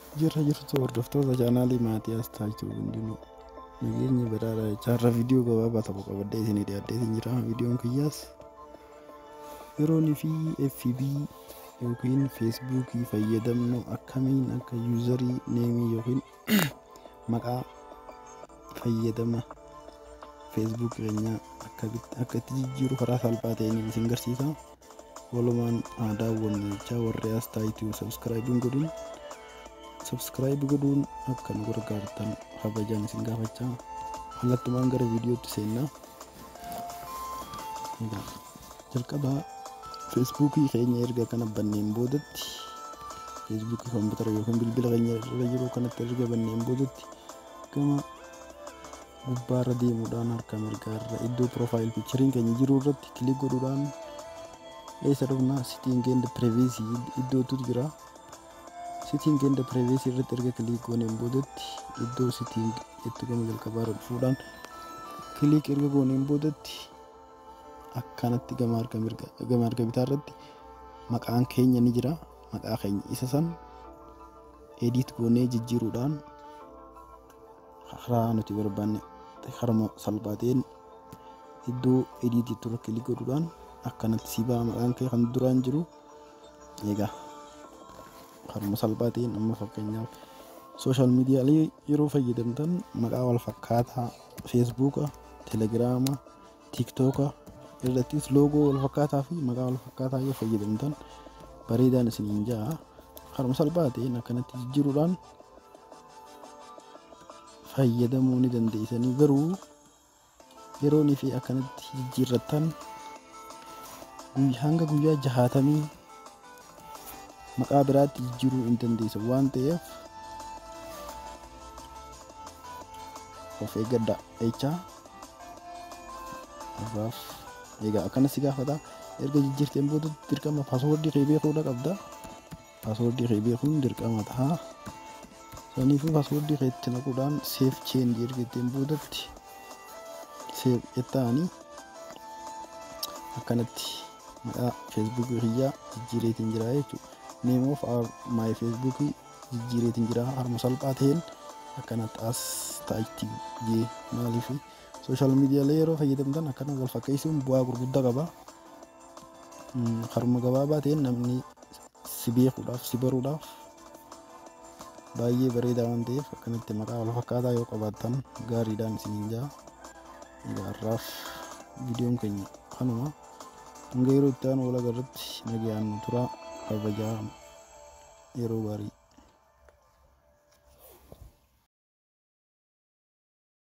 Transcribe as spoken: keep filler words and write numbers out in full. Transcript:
Jirra jirtu hordoftoota chaanaalii Maatiyaas Taachuu hundinuu nageenya badhaadhaa jechaarra viidiyoo gabaabaa tokko qabadhee isinii dhiyaadhee isin jira. Viidiyoon kiyyaas yeroonii fi F B yookiin feesbuukii fayyadamnu akkamiin akka yuuzarii neemii yookiin maqaa fayyadama feesbuuk keenyaa akka itti jijjiiru karaa salphaa ta'een isin garsiisa. Walumaan haa daawwannu jechaa warri as taayituu sabskraayibiin godhin subscribe godhuun akka nu gargaartan kabajaan isin gaafachaa. Kallattumaan gara viidiyootti seennaa. Jalqaba feesbuukii keenya erga kana banneen boodatti feesbuukii kompiitara yookiin bilbila keenya irra jiru kanatti erga banneen boodatti gama gubbaarra deemuudhaan harka mirgaarra iddoo profile picturein keenya jiru irratti kilik godhuudhaan eessa dhufna setting and privacy iddootu jira. Setting and privacy irratti erga kilik gooneen boodatti iddoo setting itti gama jalqabaarra dhufuudhaan kilik erga gooneen boodatti akkanatti gama harka mirga gama harka bitaa irratti maqaan keenya ni jira. Maqaa keenya isa san edit goonee jijjiiruudhaan karaa nuti barbaanne karaa salphaa ta'een iddoo edit itti irra kilik godhuudhaan akkanatti sibaa maqaan kee kan duraan jiru egaa karaa salphaa ta'een amma fakkeenyaaf social media yeroo fayyadamtan maqaa wal fakkaataa Facebook, Telegram, TikTok irrattis logo wal fakkaataa fi maqaa wal fakkaataa yoo fayyadamtan bareedaan isiniin jaa. Karaa salphaa ta'een akkanatti jijjiiruudhaan fayyadamuu ni dandeessanii. Garuu yeroonii fi akkanatti jijjiirrattan hanga guyyaa jahaatamii maqaa biraatti jijjiiruu hin dandeessu waan ta'eef of eeggadhaa jechaa. Arraaf egaa akkana si gaafata. Erga jijjiirteen booda dirqama paaswoordii kee beekuudha qabda. Paaswoordii kee beekuun dirqama ta'a. Saniifuu paaswoordii kee itti naquudhaan seef cheenji ergetteen boodatti seef jettaanii akkanatti maqaa feesbuukii kiyyaa jijjiireetiin jira jechuudha. Name of our my Facebook jijjiireetiin jira harma salphaa ta'een akkanatti as taayitii jee. Maaliif social media yeroo fayyadamtan akkana wal fakkeessuun bu'aa gurguddaa qaba. Harma gabaabaa ta'een namni si beekuudhaaf si baruudhaaf baay'ee bareedaa waan ta'eef akkanatti maqaa wal fakkaataa yoo qabaattan gaariidhaan isiniin jaa. Har'aaf viidiyoon keenya kanuma. Hanga yeroo itti aanu wal agarratti nagayaan turaa kabajaa yeroo gaarii.